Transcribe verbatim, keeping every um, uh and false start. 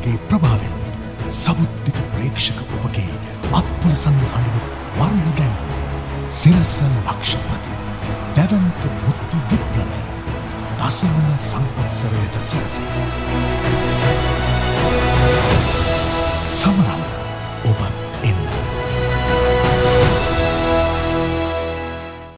ඔබගේ ප්‍රභාවෙනුත් සමුද්දික ප්‍රේක්ෂක ඔබගේ අත්පුලසන් හඬුත් වර්ණ ගැන්වූ සිරස ලක්ෂපති දැවන්ත බුද්ධ විප්ලවය දසවන සංවත්සරයට සැරසේ සමරන්න